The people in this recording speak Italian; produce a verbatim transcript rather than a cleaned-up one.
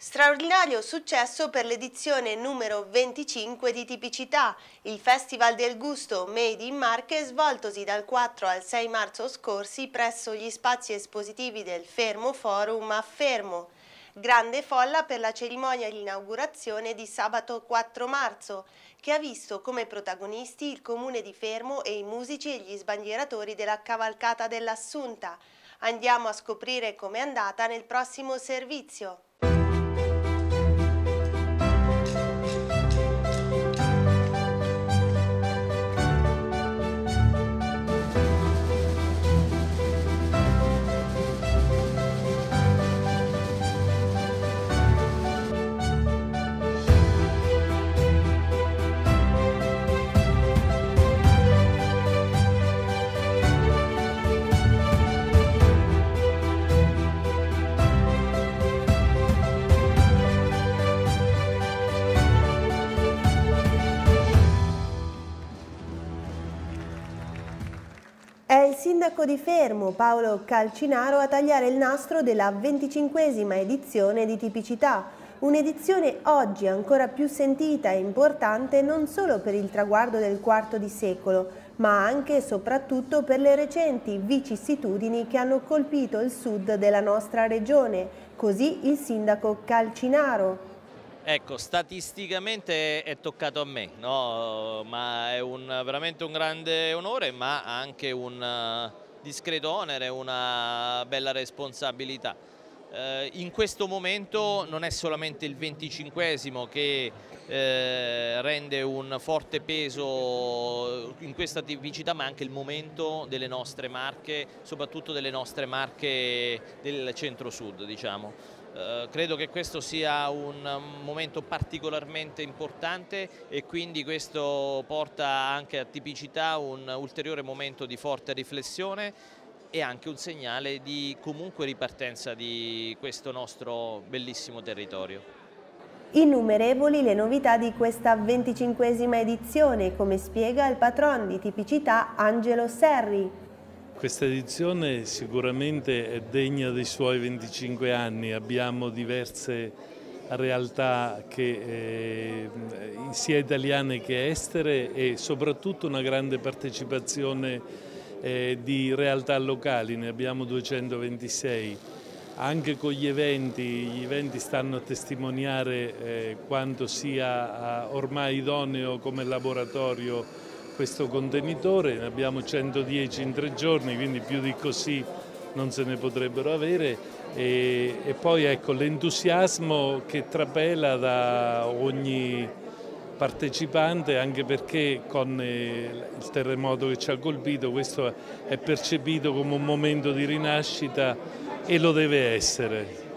Straordinario successo per l'edizione numero venticinque di Tipicità, il Festival del Gusto Made in Marche svoltosi dal quattro al sei marzo scorsi presso gli spazi espositivi del Fermo Forum a Fermo. Grande folla per la cerimonia di inaugurazione di sabato quattro marzo, che ha visto come protagonisti il Comune di Fermo e i musici e gli sbandieratori della cavalcata dell'Assunta. Andiamo a scoprire com'è andata nel prossimo servizio. È il sindaco di Fermo, Paolo Calcinaro, a tagliare il nastro della venticinquesima edizione di Tipicità, un'edizione oggi ancora più sentita e importante non solo per il traguardo del quarto di secolo, ma anche e soprattutto per le recenti vicissitudini che hanno colpito il sud della nostra regione, così il sindaco Calcinaro. Ecco, statisticamente è toccato a me, no? Ma è un, veramente un grande onore, ma anche un uh, discreto onere, una bella responsabilità. Eh, in questo momento non è solamente il venticinquesimo che eh, rende un forte peso in questa tipicità, ma anche il momento delle nostre Marche, soprattutto delle nostre Marche del centro-sud, diciamo. Uh, credo che questo sia un momento particolarmente importante e quindi questo porta anche a Tipicità un ulteriore momento di forte riflessione e anche un segnale di comunque ripartenza di questo nostro bellissimo territorio. Innumerevoli le novità di questa venticinquesima edizione, come spiega il patron di Tipicità Angelo Serri. Questa edizione sicuramente è degna dei suoi venticinque anni, abbiamo diverse realtà che, eh, sia italiane che estere e soprattutto una grande partecipazione eh, di realtà locali, ne abbiamo duecentoventisei. Anche con gli eventi, gli eventi stanno a testimoniare eh, quanto sia eh, ormai idoneo come laboratorio questo contenitore, ne abbiamo centodieci in tre giorni, quindi più di così non se ne potrebbero avere e, e poi ecco l'entusiasmo che trapela da ogni partecipante, anche perché con il terremoto che ci ha colpito questo è percepito come un momento di rinascita e lo deve essere.